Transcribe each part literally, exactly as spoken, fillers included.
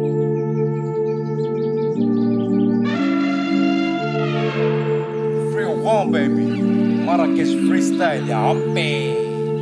three oh one, baby. Marrakesh Freestyle, ya عمي.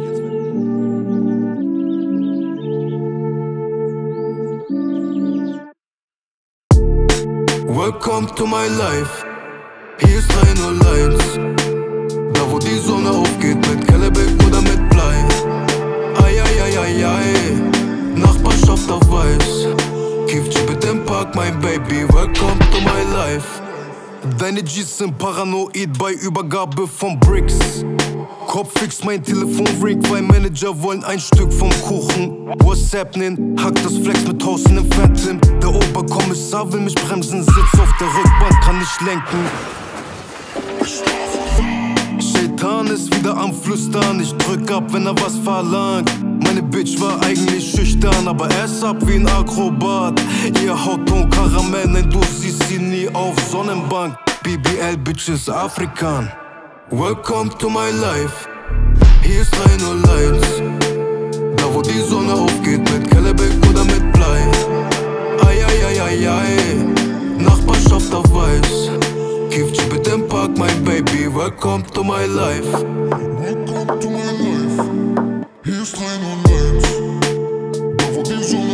Welcome to my life. Hier ist dreihunderteins. Da wo die Sonne aufgeht, mit Kellebeck oder mit Blei. Ai, ai, ai, ai, ai. Nachbarschaft auf weiß. Kiff Chibit im Park, mein Baby. Welcome to my life. Deine G's sind paranoid bei Übergabe von Bricks. Kopf fix, mein Telefon ringt, weil Manager wollen ein Stück vom Kuchen. What's happening? Hack das Flex mit tausend im Phantom. Der Oberkommissar will mich bremsen, sitz auf der Rückbank, kann nicht lenken. Shaitan ist wieder am Flüstern, ich drück ab, wenn er was verlangt. Meine Bitch war eigentlich schüchtern, aber er ist ab wie ein Akrobat. Ihr Hautton Karamell, nein, du siehst sie nie auf Sonnenbank. B B L Bitches Afrikan. Welcome to my life. Hier ist dreihunderteins. Da wo die Sonne aufgeht, mit Kellebeck oder mit Blei. Ai, ai, ai, ai, ai. Nachbarschaft auf weiß. Kiff Chibit im Park, mein Baby. Welcome to my life. Welcome to my life. Hier ist dreihunderteins. Da wo die Sonne